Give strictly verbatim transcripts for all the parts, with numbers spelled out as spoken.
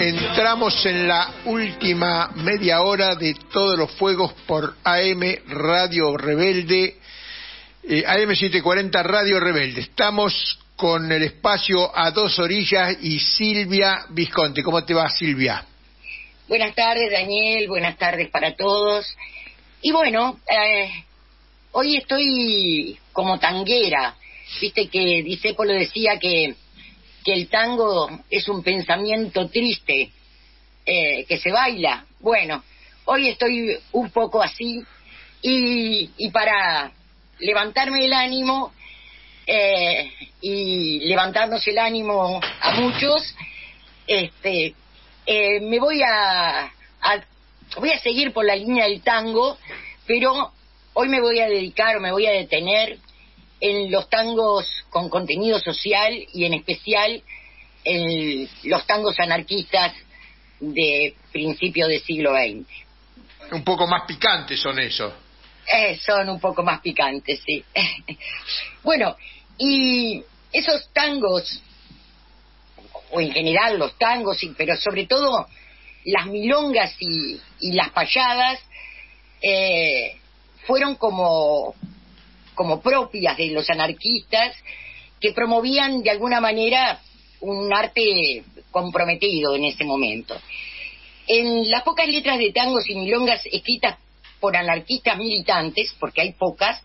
Entramos en la última media hora de Todos los Fuegos por A M Radio Rebelde, eh, A M setecientos cuarenta Radio Rebelde. Estamos con el espacio A Dos Orillas y Silvia Visconti. ¿Cómo te va, Silvia? Buenas tardes, Daniel, buenas tardes para todos. Y bueno, eh, hoy estoy como tanguera. Viste que Discépolo decía que, que el tango es un pensamiento triste, eh, que se baila. Bueno, hoy estoy un poco así, y, y para levantarme el ánimo, eh, y levantarnos el ánimo a muchos, este, eh, me voy a, a, voy a seguir por la línea del tango, pero hoy me voy a dedicar, o me voy a detener en los tangos con contenido social y en especial en los tangos anarquistas de principio del siglo veinte. Un poco más picantes son esos. Eh, son un poco más picantes, sí. Bueno, y esos tangos, o en general los tangos, pero sobre todo las milongas y, y las payadas, eh, fueron como... como propias de los anarquistas, que promovían de alguna manera un arte comprometido en ese momento. En las pocas letras de tangos y milongas escritas por anarquistas militantes, porque hay pocas,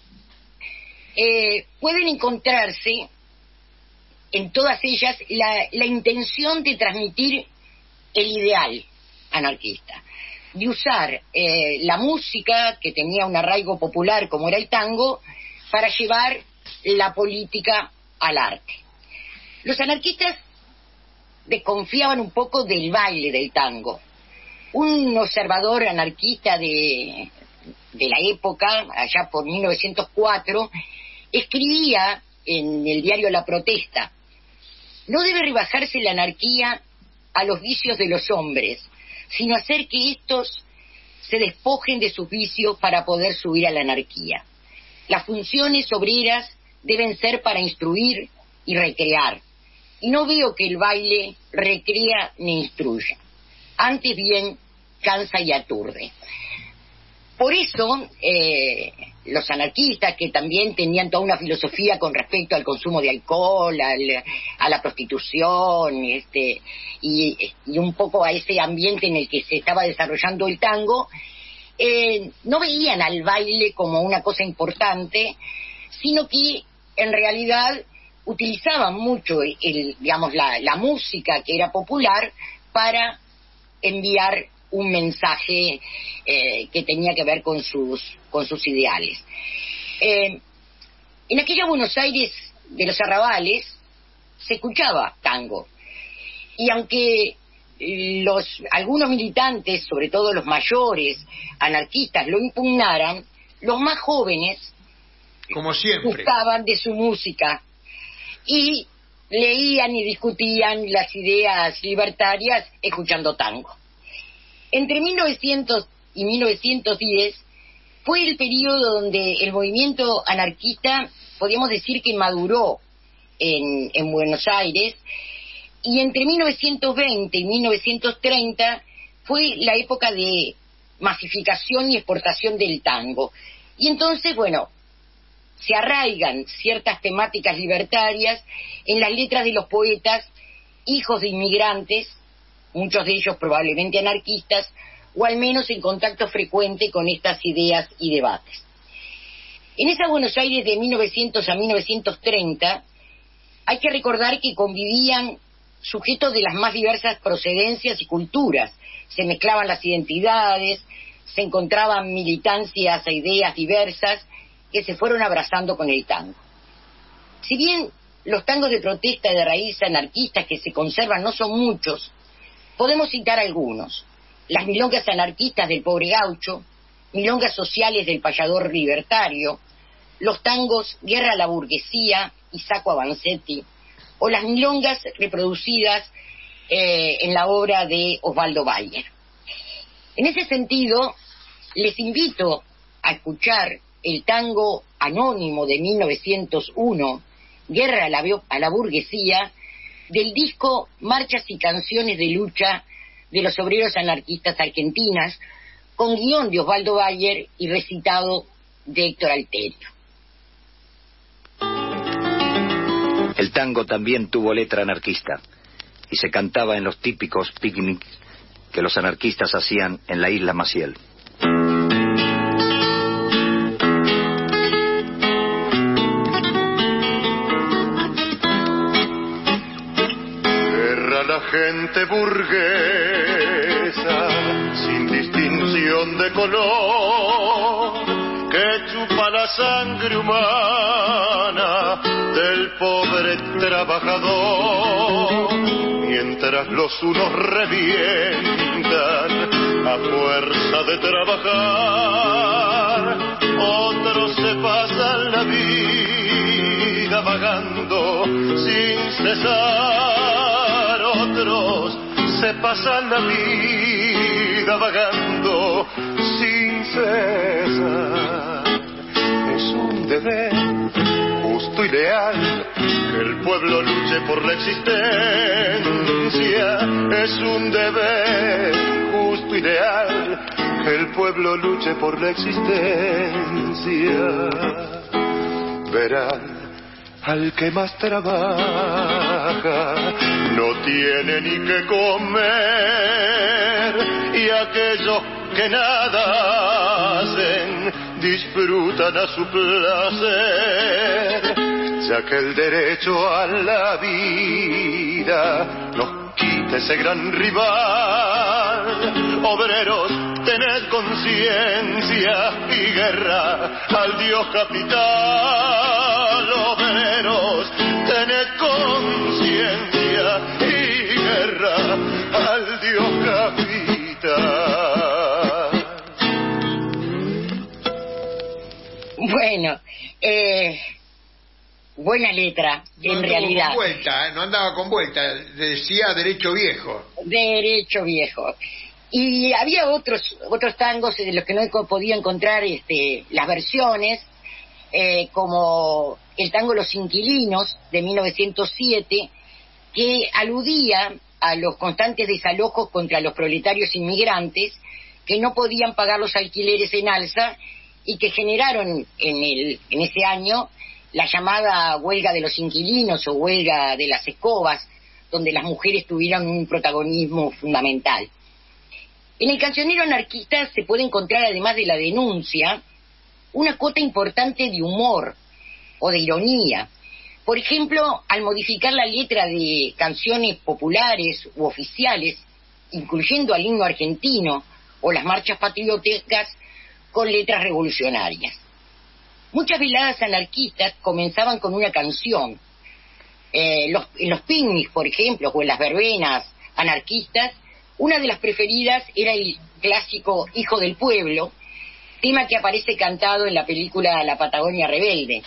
eh, pueden encontrarse en todas ellas la, la intención de transmitir el ideal anarquista, de usar eh, la música, que tenía un arraigo popular como era el tango, para llevar la política al arte. Los anarquistas desconfiaban un poco del baile del tango. Un observador anarquista de, de la época, allá por mil novecientos cuatro, escribía en el diario La Protesta: no debe rebajarse la anarquía a los vicios de los hombres, sino hacer que estos se despojen de sus vicios para poder subir a la anarquía. Las funciones obreras deben ser para instruir y recrear, y no veo que el baile recrea ni instruya, antes bien cansa y aturde. Por eso, eh, los anarquistas, que también tenían toda una filosofía con respecto al consumo de alcohol, al, a la prostitución, este, y, y un poco a ese ambiente en el que se estaba desarrollando el tango, eh, no veían al baile como una cosa importante, sino que en realidad utilizaban mucho el, digamos, la, la música que era popular para enviar un mensaje eh, que tenía que ver con sus con sus ideales. Eh, en aquella Buenos Aires de los arrabales se escuchaba tango, y aunque los algunos militantes, sobre todo los mayores anarquistas, lo impugnaran, los más jóvenes, como siempre, gustaban de su música y leían y discutían las ideas libertarias escuchando tango. Entre mil novecientos y mil novecientos diez fue el periodo donde el movimiento anarquista, podríamos decir que maduró en, en Buenos Aires, y entre mil novecientos veinte y mil novecientos treinta fue la época de masificación y exportación del tango. Y entonces, bueno, se arraigan ciertas temáticas libertarias en las letras de los poetas hijos de inmigrantes, muchos de ellos probablemente anarquistas, o al menos en contacto frecuente con estas ideas y debates. En esa Buenos Aires de mil novecientos a mil novecientos treinta, hay que recordar que convivían sujetos de las más diversas procedencias y culturas. Se mezclaban las identidades, se encontraban militancias e ideas diversas que se fueron abrazando con el tango. Si bien los tangos de protesta de raíz anarquistas que se conservan no son muchos, podemos citar algunos: las milongas anarquistas del Pobre Gaucho, milongas sociales del Payador Libertario, los tangos Guerra a la Burguesía y Saco Avancetti, o las milongas reproducidas eh, en la obra de Osvaldo Bayer. En ese sentido, les invito a escuchar el tango anónimo de mil novecientos uno, Guerra a la, a la Burguesía, del disco Marchas y Canciones de Lucha de los Obreros Anarquistas Argentinas, con guión de Osvaldo Bayer y recitado de Héctor Alterio. El tango también tuvo letra anarquista y se cantaba en los típicos picnics que los anarquistas hacían en la isla Maciel. Erra la gente burguesa sin distinción de color, que chupa la sangre humana del pobre trabajador, mientras los unos revientan a fuerza de trabajar, otros se pasan la vida vagando sin cesar, otros se pasan la vida vagando sin cesar. Es un deber justo y leal que el pueblo luche por la existencia. Es un deber justo y leal que el pueblo luche por la existencia. Verán al que más trabaja, no tiene ni que comer, y aquellos que nada hacen disfrutan a su placer, ya que el derecho a la vida nos quita ese gran rival. Obreros, tened conciencia y guerra al Dios capital. Obreros, tened conciencia y guerra al Dios capital. Bueno, eh, buena letra, no en realidad. Con vuelta, ¿eh? No andaba con vuelta, decía derecho viejo. Derecho viejo. Y había otros otros tangos de los que no he podido encontrar este, las versiones, eh, como el tango Los Inquilinos, de mil novecientos siete, que aludía a los constantes desalojos contra los proletarios inmigrantes que no podían pagar los alquileres en alza y que generaron en, el, en ese año la llamada huelga de los inquilinos o huelga de las escobas, donde las mujeres tuvieron un protagonismo fundamental. En el cancionero anarquista se puede encontrar, además de la denuncia, una cuota importante de humor o de ironía. Por ejemplo, al modificar la letra de canciones populares u oficiales, incluyendo al himno argentino o las marchas patrióticas con letras revolucionarias. Muchas veladas anarquistas comenzaban con una canción. Eh, los, en los picnics, por ejemplo, o en las verbenas anarquistas, una de las preferidas era el clásico Hijo del Pueblo, tema que aparece cantado en la película La Patagonia Rebelde.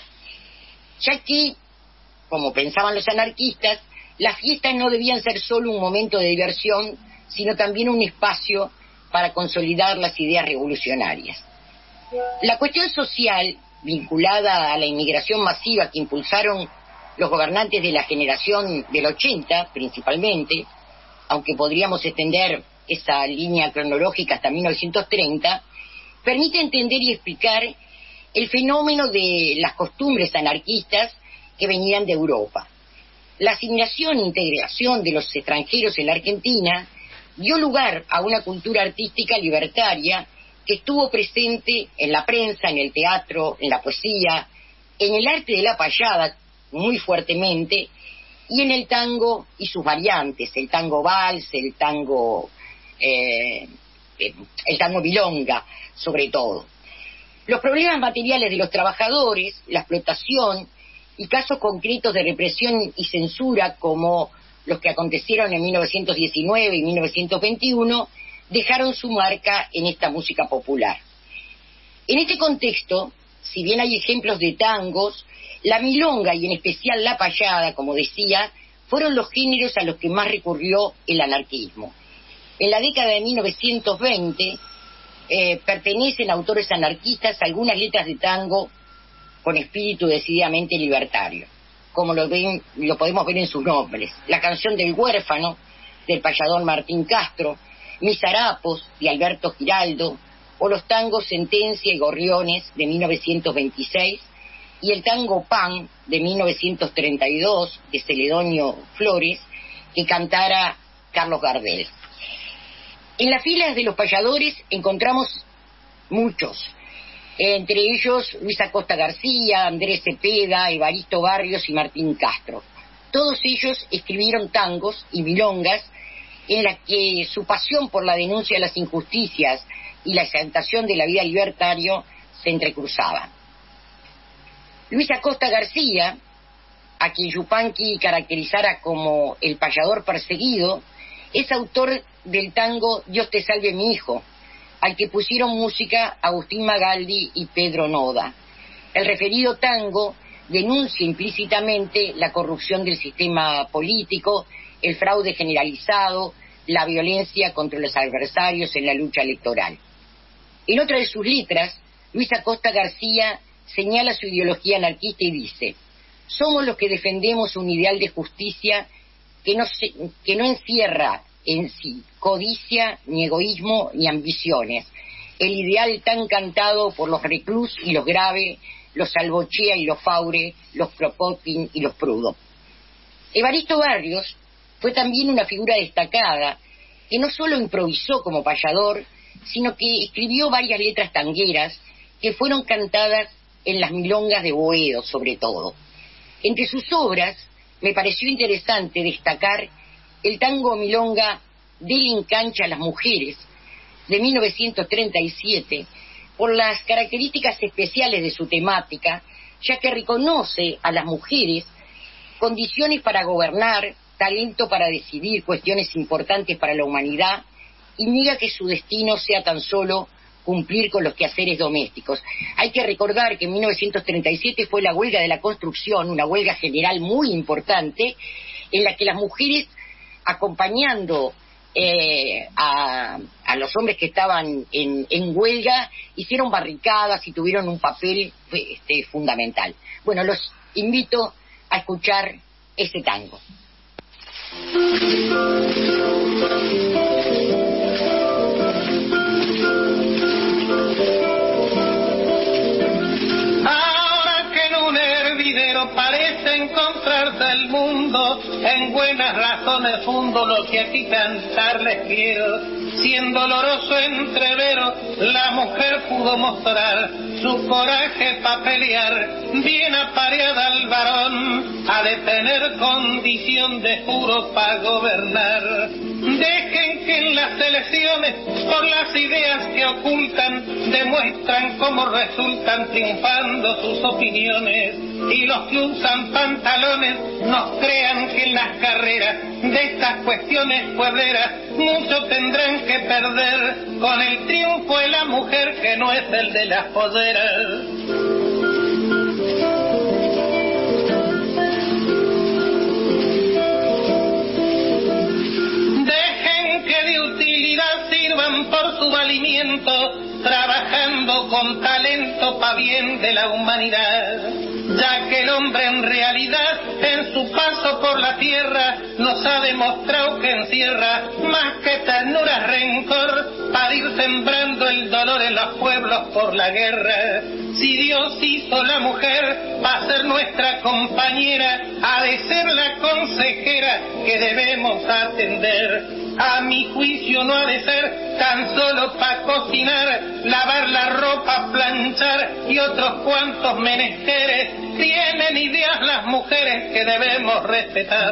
Ya que, como pensaban los anarquistas, las fiestas no debían ser solo un momento de diversión, sino también un espacio para consolidar las ideas revolucionarias. La cuestión social, vinculada a la inmigración masiva que impulsaron los gobernantes de la generación del ochenta, principalmente, aunque podríamos extender esa línea cronológica hasta mil novecientos treinta, permite entender y explicar el fenómeno de las costumbres anarquistas que venían de Europa. La asimilación e integración de los extranjeros en la Argentina dio lugar a una cultura artística libertaria que estuvo presente en la prensa, en el teatro, en la poesía, en el arte de la payada muy fuertemente, y en el tango y sus variantes, el tango vals, el tango eh, el tango milonga, sobre todo. Los problemas materiales de los trabajadores, la explotación y casos concretos de represión y censura como los que acontecieron en mil novecientos diecinueve y mil novecientos veintiuno, dejaron su marca en esta música popular. En este contexto, si bien hay ejemplos de tangos, la milonga y en especial la payada, como decía, fueron los géneros a los que más recurrió el anarquismo. En la década de mil novecientos veinte eh, pertenecen a autores anarquistas algunas letras de tango con espíritu decididamente libertario, como lo ven, lo podemos ver en sus nombres. La canción del huérfano, del payador Martín Castro, Mis harapos, de Alberto Giraldo, o los tangos Sentencia y Gorriones, de mil novecientos veintiséis, y el tango Pan, de mil novecientos treinta y dos, de Celedonio Flores, que cantara Carlos Gardel. En las filas de los payadores encontramos muchos, entre ellos Luis Acosta García, Andrés Cepeda, Evaristo Barrios y Martín Castro. Todos ellos escribieron tangos y milongas en las que su pasión por la denuncia de las injusticias y la exaltación de la vida libertaria se entrecruzaban. Luis Acosta García, a quien Yupanqui caracterizara como el payador perseguido, es autor del tango Dios te salve mi hijo, al que pusieron música Agustín Magaldi y Pedro Noda. El referido tango denuncia implícitamente la corrupción del sistema político, el fraude generalizado, la violencia contra los adversarios en la lucha electoral. En otra de sus letras, Luis Acosta García señala su ideología anarquista y dice: somos los que defendemos un ideal de justicia que no, se, que no encierra en sí codicia, ni egoísmo, ni ambiciones. El ideal tan cantado por los Reclus y los Grave, los Salvochea y los Faure, los Kropotkin y los Prudo. Evaristo Barrios fue también una figura destacada que no solo improvisó como payador, sino que escribió varias letras tangueras que fueron cantadas en las milongas de Boedo, sobre todo. Entre sus obras me pareció interesante destacar el tango milonga Del engancha a las mujeres, de mil novecientos treinta y siete, por las características especiales de su temática, ya que reconoce a las mujeres condiciones para gobernar, talento para decidir cuestiones importantes para la humanidad, y niega que su destino sea tan solo cumplir con los quehaceres domésticos. Hay que recordar que en mil novecientos treinta y siete fue la huelga de la construcción, una huelga general muy importante, en la que las mujeres, acompañando eh, a, a los hombres que estaban en, en huelga, hicieron barricadas y tuvieron un papel este, fundamental. Bueno, los invito a escuchar este tango. Ahora que en un hervidero parece encontrarse el mundo, en buenas razones fundo lo que aquí cantarles quiero. Siendo doloroso entrevero, la mujer pudo mostrar su coraje pa' pelear, bien apareada al varón, ha de tener condición de juro pa' gobernar. Dejen que en las elecciones, por las ideas que ocultan, demuestran cómo resultan triunfando sus opiniones, y los que usan pantalones nos crean que en las carreras de estas cuestiones puebleras mucho tendrán que perder con el triunfo de la mujer que no es el de las poderas. Dejen que de utilidad sirvan por su valimiento, trabajando con talento pa' bien de la humanidad, ya que el hombre en realidad en su paso por la tierra nos ha demostrado que encierra más que ternura, rencor, para ir sembrando el dolor en los pueblos por la guerra. Si Dios hizo la mujer para ser nuestra compañera, ha de ser la consejera que debemos atender. A mi juicio no ha de ser tan solo para cocinar, lavar la ropa, planchar y otros cuantos menesteres. Tienen ideas las mujeres que debemos respetar.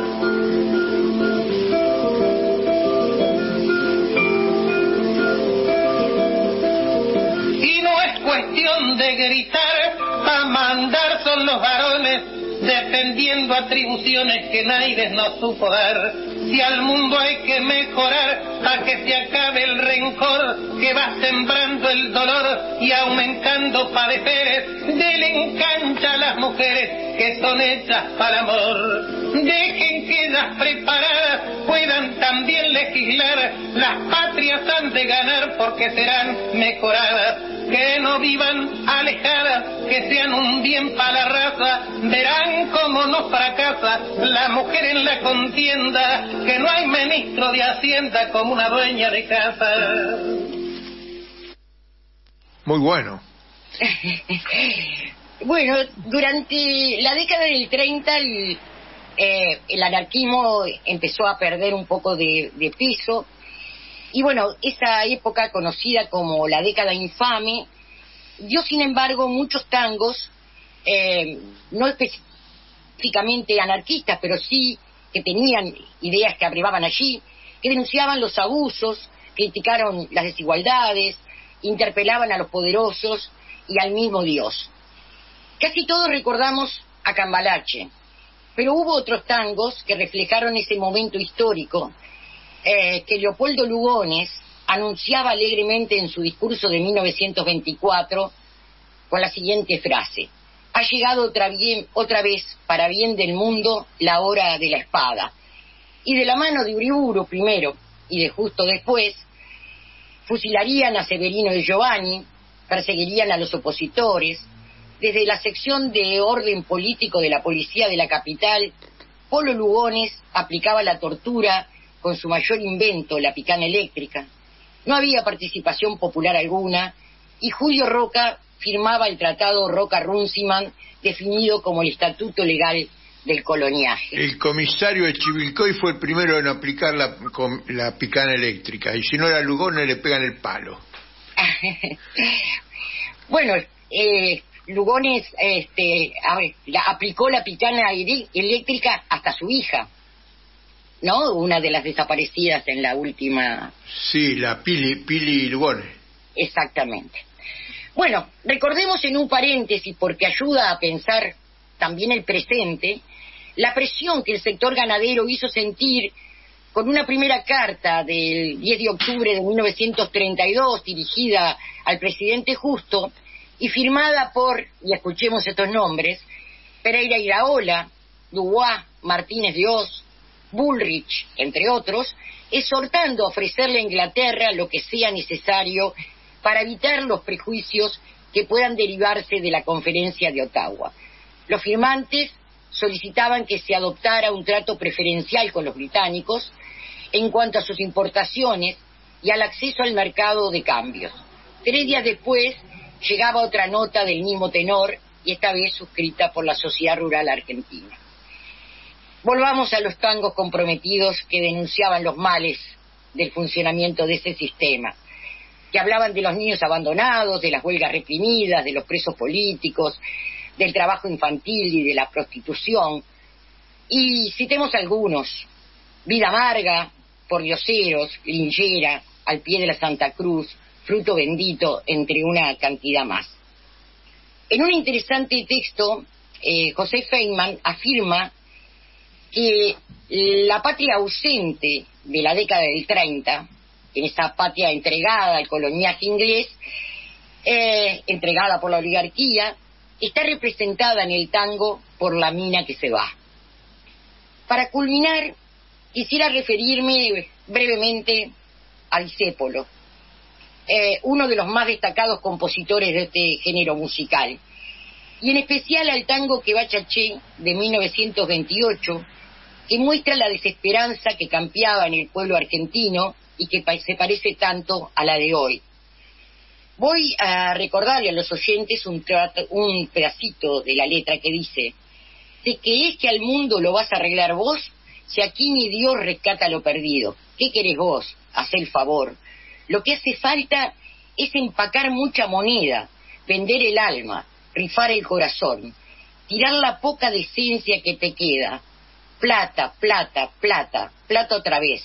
Y no es cuestión de gritar, pa' mandar son los varones, defendiendo atribuciones que nadie nos supo dar. Si al mundo hay que mejorar, a que se acabe el rencor que va sembrando el dolor y aumentando padeceres, denle engancha a las mujeres que son hechas para amor. Dejen que ellas preparadas puedan también legislar, las patrias han de ganar porque serán mejoradas. que no vivan alejadas, que sean un bien para la raza, verán cómo no fracasa la mujer en la contienda, que no hay ministro de Hacienda como una dueña de casa. Muy bueno. Bueno, durante la década del treinta el, eh, el anarquismo empezó a perder un poco de, de peso, y bueno, esa época conocida como la década infame dio sin embargo muchos tangos, eh, no específicamente anarquistas, pero sí que tenían ideas que abrevaban allí, que denunciaban los abusos, criticaron las desigualdades, interpelaban a los poderosos y al mismo Dios. Casi todos recordamos a Cambalache, pero hubo otros tangos que reflejaron ese momento histórico, eh, que Leopoldo Lugones anunciaba alegremente en su discurso de mil novecientos veinticuatro con la siguiente frase: ha llegado otra, bien, otra vez, para bien del mundo, la hora de la espada. Y de la mano de Uriburu primero y de Justo después, fusilarían a Severino y Giovanni, perseguirían a los opositores. Desde la sección de orden político de la policía de la capital, Polo Lugones aplicaba la tortura con su mayor invento, la picana eléctrica. No había participación popular alguna, y Julio Roca firmaba el tratado Roca-Runciman, definido como el estatuto legal del coloniaje. El comisario de Chivilcoy fue el primero en aplicar la, la picana eléctrica, y si no era Lugones le pegan el palo. Bueno, eh... Lugones este, a ver, la, aplicó la picana eléctrica hasta su hija, ¿no? Una de las desaparecidas en la última... Sí, la Pili, Pili Lugones. Exactamente. Bueno, recordemos en un paréntesis, porque ayuda a pensar también el presente, la presión que el sector ganadero hizo sentir con una primera carta del diez de octubre de mil novecientos treinta y dos dirigida al presidente Justo, y firmada por, y escuchemos estos nombres, Pereira Iraola, Dubois, Martínez de Oz, Bullrich, entre otros, exhortando a ofrecerle a Inglaterra lo que sea necesario para evitar los prejuicios que puedan derivarse de la conferencia de Ottawa. Los firmantes solicitaban que se adoptara un trato preferencial con los británicos en cuanto a sus importaciones y al acceso al mercado de cambios. Tres días después llegaba otra nota del mismo tenor, y esta vez suscrita por la Sociedad Rural Argentina. Volvamos a los tangos comprometidos que denunciaban los males del funcionamiento de ese sistema, que hablaban de los niños abandonados, de las huelgas reprimidas, de los presos políticos, del trabajo infantil y de la prostitución. Y citemos algunos: Vida Amarga, Por Dioseros, Lingera, Al Pie de la Santa Cruz, Fruto Bendito, entre una cantidad más. En un interesante texto, eh, José Feynman afirma que la patria ausente de la década del treinta, en esa patria entregada al coloniaje inglés, eh, entregada por la oligarquía, está representada en el tango por la mina que se va. Para culminar, quisiera referirme brevemente a Discépolo, Eh, uno de los más destacados compositores de este género musical, y en especial al tango Que va Chaché de mil novecientos veintiocho, que muestra la desesperanza que campeaba en el pueblo argentino y que pa- se parece tanto a la de hoy. Voy a recordarle a los oyentes un, trato, un pedacito de la letra que dice: ¿de qué es que al mundo lo vas a arreglar vos? Si aquí ni Dios rescata lo perdido, ¿qué querés vos? Haz el favor. Lo que hace falta es empacar mucha moneda, vender el alma, rifar el corazón, tirar la poca decencia que te queda. Plata, plata, plata, plata otra vez.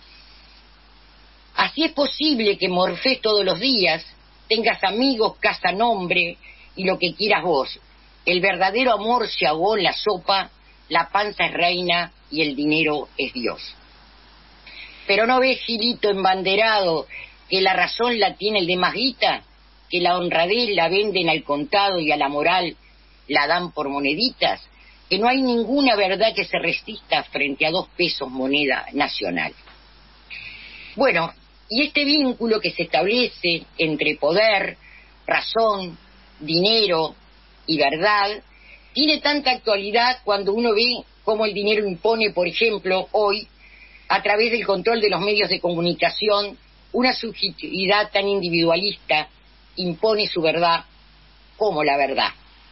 Así es posible que morfés todos los días, tengas amigos, casa, nombre y lo que quieras vos. El verdadero amor se ahogó en la sopa, la panza es reina y el dinero es Dios. Pero no ves, Gilito embanderado, que la razón la tiene el de más guita, que la honradez la venden al contado y a la moral la dan por moneditas, que no hay ninguna verdad que se resista frente a dos pesos moneda nacional. Bueno, y este vínculo que se establece entre poder, razón, dinero y verdad, tiene tanta actualidad cuando uno ve cómo el dinero impone, por ejemplo, hoy, a través del control de los medios de comunicación, una subjetividad tan individualista, impone su verdad como la verdad.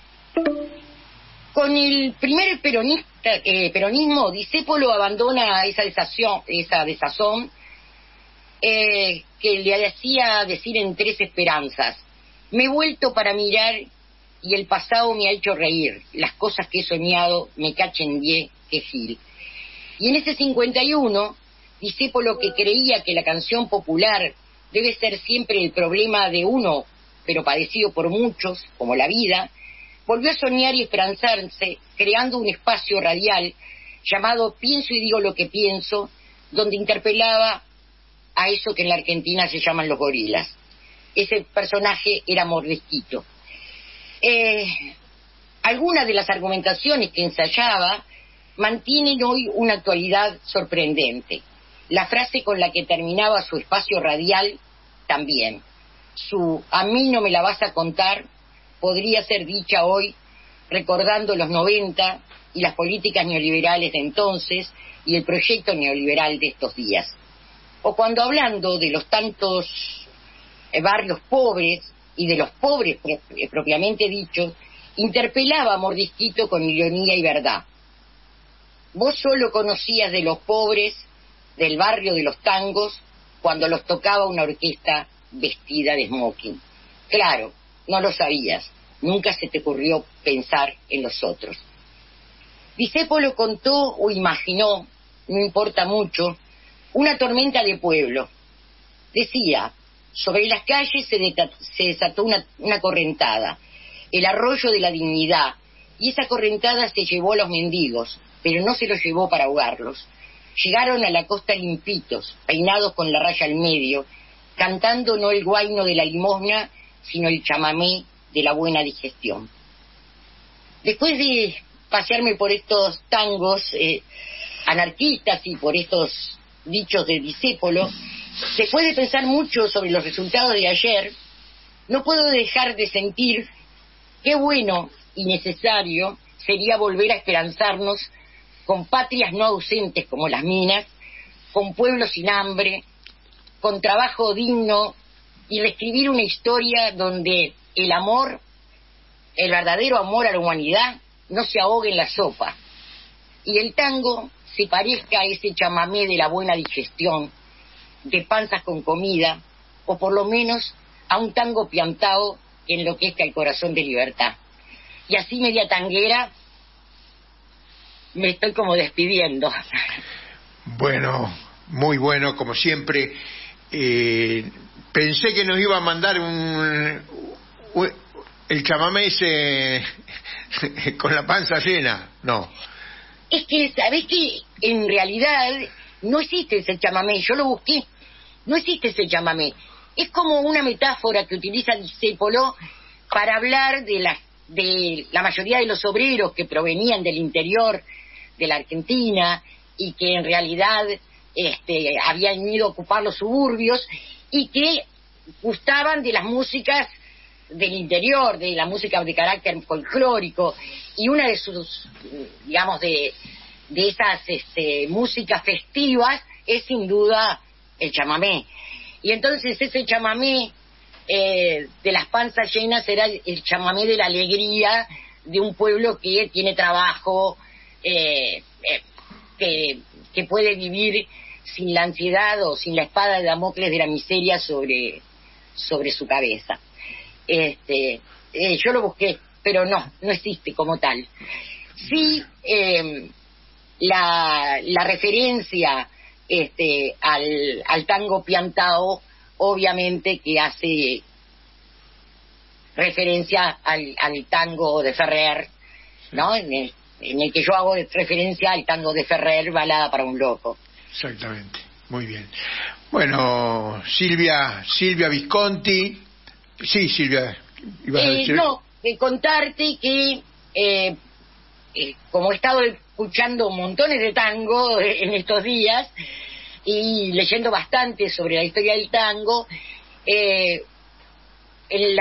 Con el primer peronista, eh, peronismo, Discépolo abandona esa desazón, esa desazón eh, que le hacía decir en Tres Esperanzas: me he vuelto para mirar y el pasado me ha hecho reír, las cosas que he soñado me cachen bien, que gil. Y en ese cincuenta y uno, Discépolo, que creía que la canción popular debe ser siempre el problema de uno, pero padecido por muchos, como la vida, volvió a soñar y esperanzarse, creando un espacio radial llamado Pienso y digo lo que pienso, donde interpelaba a eso que en la Argentina se llaman los gorilas. Ese personaje era Mordesquito. Eh, algunas de las argumentaciones que ensayaba mantienen hoy una actualidad sorprendente. La frase con la que terminaba su espacio radial también. Su "a mí no me la vas a contar" podría ser dicha hoy recordando los noventa y las políticas neoliberales de entonces y el proyecto neoliberal de estos días. O cuando, hablando de los tantos eh, barrios pobres y de los pobres pro- eh, propiamente dichos, interpelaba a Mordisquito con ironía y verdad. Vos solo conocías de los pobres del barrio de los tangos cuando los tocaba una orquesta vestida de smoking. Claro, no lo sabías, nunca se te ocurrió pensar en los otros. Discépolo contó o imaginó, no importa mucho, una tormenta de pueblo. Decía: sobre las calles se, deta- se desató una, una correntada, el arroyo de la dignidad, y esa correntada se llevó a los mendigos, pero no se los llevó para ahogarlos. Llegaron a la costa limpitos, peinados con la raya al medio, cantando no el guayno de la limosna, sino el chamamé de la buena digestión. Después de pasearme por estos tangos eh, anarquistas y por estos dichos de Discépolo, después de pensar mucho sobre los resultados de ayer, no puedo dejar de sentir qué bueno y necesario sería volver a esperanzarnos con patrias no ausentes como las minas, con pueblos sin hambre, con trabajo digno, y reescribir una historia donde el amor, el verdadero amor a la humanidad, no se ahogue en la sopa, y el tango se parezca a ese chamamé de la buena digestión, de panzas con comida, o por lo menos a un tango piantao que enloquezca el corazón de libertad. Y así, media tanguera, me estoy como despidiendo. Bueno, muy bueno, como siempre. Eh, pensé que nos iba a mandar un, un el chamamé ese con la panza llena. No. Es que, ¿sabés qué? En realidad no existe ese chamamé, yo lo busqué. No existe ese chamamé. Es como una metáfora que utiliza Discépolo para hablar de la, de la mayoría de los obreros que provenían del interior de la Argentina y que en realidad este, habían ido a ocupar los suburbios y que gustaban de las músicas del interior, de la música de carácter folclórico, y una de sus, digamos, de, de esas este, músicas festivas es sin duda el chamamé. Y entonces ese chamamé eh, de las panzas llenas era el chamamé de la alegría de un pueblo que tiene trabajo, eh, eh, que, que puede vivir sin la ansiedad o sin la espada de Damocles de la miseria sobre, sobre su cabeza. Este, eh, yo lo busqué, pero no, no existe como tal. Sí, eh, la, la referencia este, al, al tango piantao, obviamente que hace referencia al, al tango de Ferrer, ¿no? En el, en el que yo hago referencia al tango de Ferrer, Balada para un loco. Exactamente, muy bien. Bueno, Silvia, Silvia Visconti. Sí, Silvia, ibas a Eh, decir. no, eh, contarte que eh, eh, como he estado escuchando montones de tango eh, en estos días y leyendo bastante sobre la historia del tango, eh, en la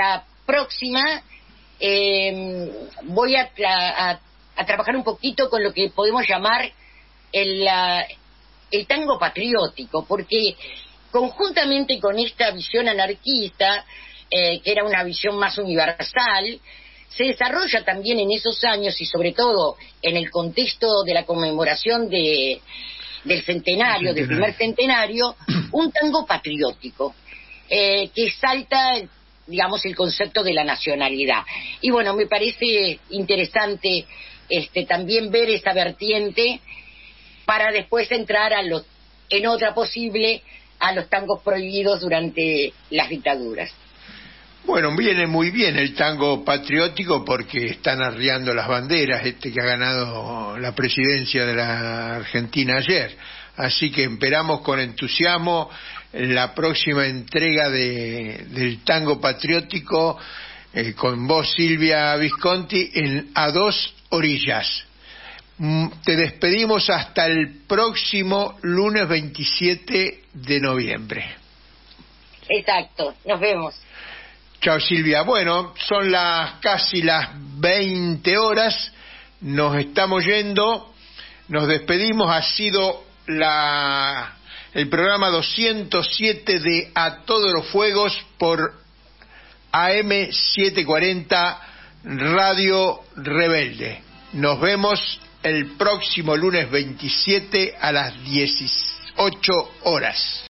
próxima eh, voy a, tra- a, a trabajar un poquito con lo que podemos llamar el, uh, el tango patriótico, porque conjuntamente con esta visión anarquista, eh, que era una visión más universal, se desarrolla también en esos años, y sobre todo en el contexto de la conmemoración de, del centenario, del primer centenario, un tango patriótico, eh, que exalta, digamos, el concepto de la nacionalidad. Y bueno, me parece interesante este, también ver esa vertiente para después entrar a los, en otra posible, a los tangos prohibidos durante las dictaduras. Bueno, viene muy bien el tango patriótico porque están arriando las banderas, este que ha ganado la presidencia de la Argentina ayer. Así que esperamos con entusiasmo la próxima entrega de, del tango patriótico eh, con vos, Silvia Visconti, en A Dos Orillas. Te despedimos hasta el próximo lunes veintisiete de noviembre. Exacto, nos vemos. Chao, Silvia. Bueno, son las casi las veinte horas, nos estamos yendo, nos despedimos. Ha sido la el programa doscientos siete de A Todos los Fuegos por A M setecientos cuarenta Radio Rebelde. Nos vemos el próximo lunes veintisiete a las dieciocho horas.